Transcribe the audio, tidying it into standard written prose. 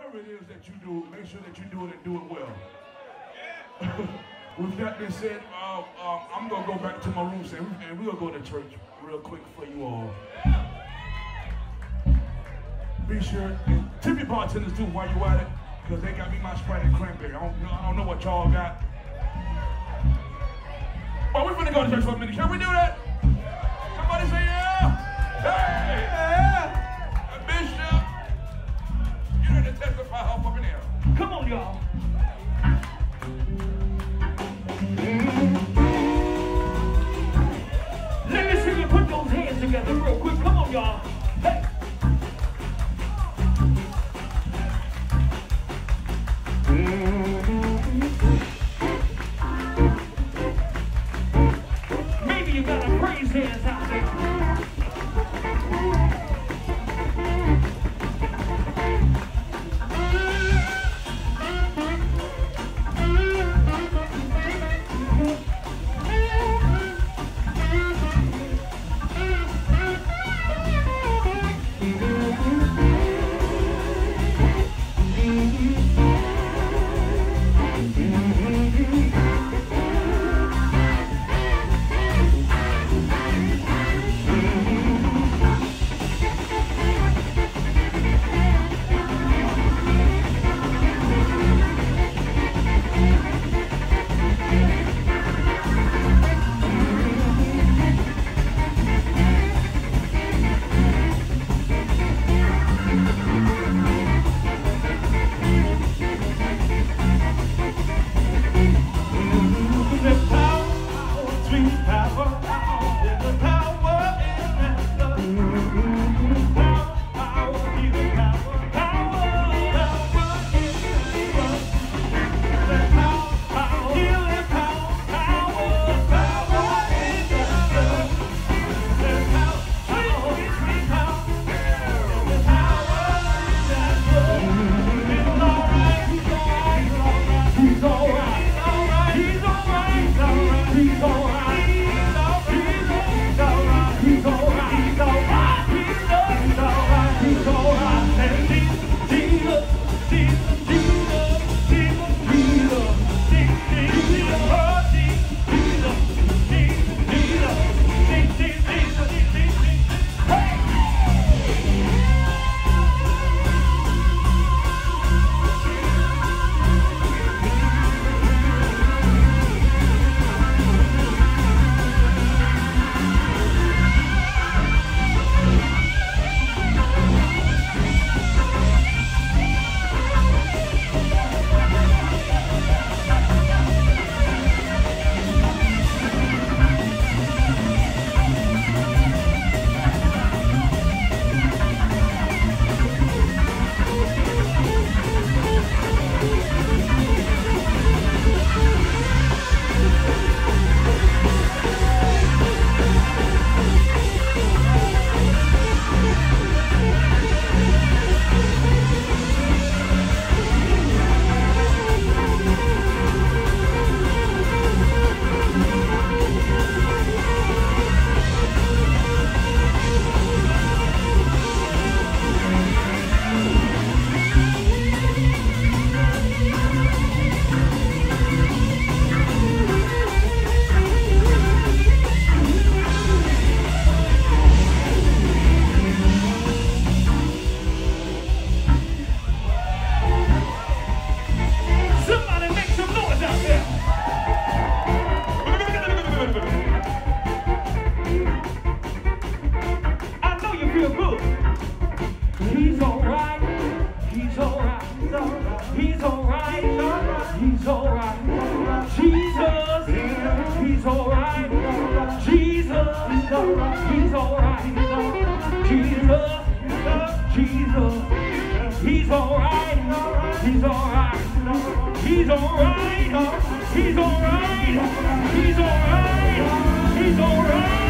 whatever it is that you do, make sure that you do it and do it well. With that being said, I'm going to go back to my room and we're going to go to church real quick for you all. Be sure and tip your bartenders too while you at it, because they got me my Sprite and cranberry. I don't know what y'all got. But we're finna go to church for a minute. Can we do that? Somebody say yeah. Hey! Yeah. Bishop, you need to testify up in here. Come on, y'all. Let me see you put those hands together real quick. Come on, y'all. Hey. Maybe you got a praise hands out there. He's all right.